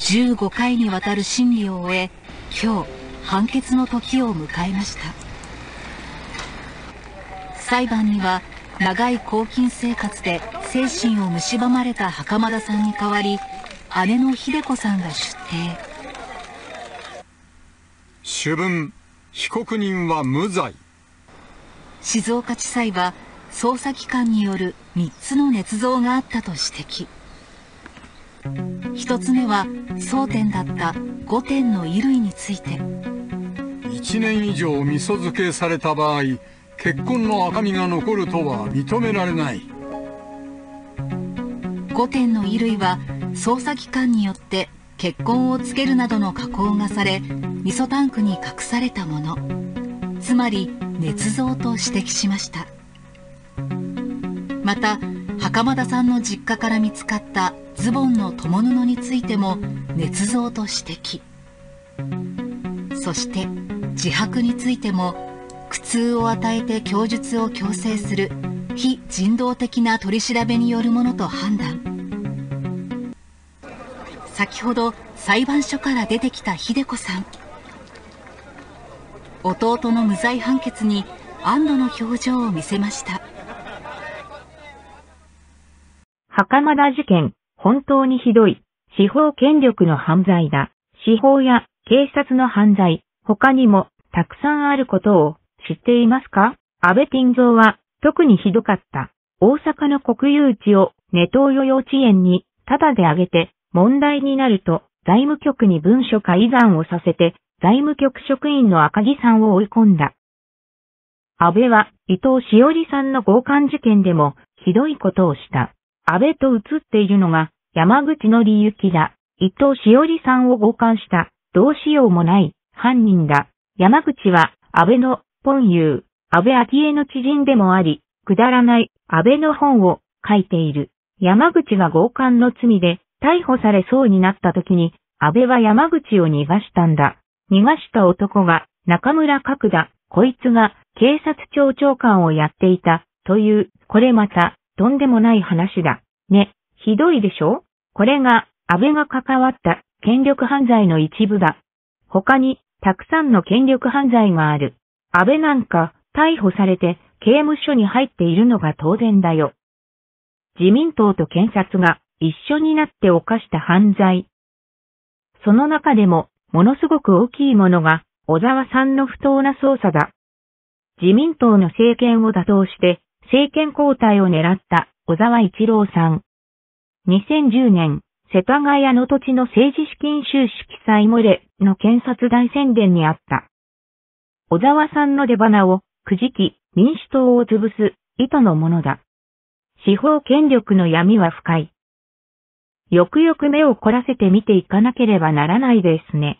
15回にわたる審理を終え、今日、判決の時を迎えました。裁判には、長い拘禁生活で精神を蝕まれた袴田さんに代わり、姉の秀子さんが出廷。 主文、被告人は無罪。 静岡地裁は、捜査機関による3つの捏造があったと指摘。1つ目は、争点だった5点の衣類について。 1年以上味噌漬けされた場合、血痕の赤みが残るとは認められない。 5点の衣類は、捜査機関によって血痕をつけるなどの加工がされ、味噌タンクに隠されたもの。つまり、捏造と指摘しました。また、袴田さんの実家から見つかったズボンの共布についても捏造と指摘。そして、自白についても、苦痛を与えて供述を強制する非人道的な取り調べによるものと判断。先ほど裁判所から出てきた秀子さん。弟の無罪判決に安堵の表情を見せました。 袴田事件、本当にひどい。司法権力の犯罪だ。司法や警察の犯罪、他にもたくさんあることを知っていますか？安倍晋三は特にひどかった。大阪の国有地をネトウヨ幼稚園にタダであげて問題になると財務局に文書改ざんをさせて財務局職員の赤木さんを追い込んだ。安倍は伊藤詩織さんの強姦事件でもひどいことをした。安倍と写っているのが山口のりゆきだ。伊藤詩織さんを強姦したどうしようもない犯人だ。山口は安倍の本友、安倍昭恵の知人でもあり、くだらない安倍の本を書いている。山口が強姦の罪で逮捕されそうになった時に、安倍は山口を逃がしたんだ。逃がした男が中村角だ。こいつが警察庁長官をやっていたという、これまたとんでもない話だ。ね、ひどいでしょ？これが安倍が関わった権力犯罪の一部だ。他にたくさんの権力犯罪がある。安倍なんか逮捕されて刑務所に入っているのが当然だよ。自民党と検察が一緒になって犯した犯罪。その中でもものすごく大きいものが小沢さんの不当な捜査だ。自民党の政権を打倒して政権交代を狙った小沢一郎さん。2010年、世田谷の土地の政治資金収支記載漏れの検察大宣伝にあった。小沢さんの出花をくじき民主党を潰す意図のものだ。司法権力の闇は深い。よくよく目を凝らせて見ていかなければならないですね。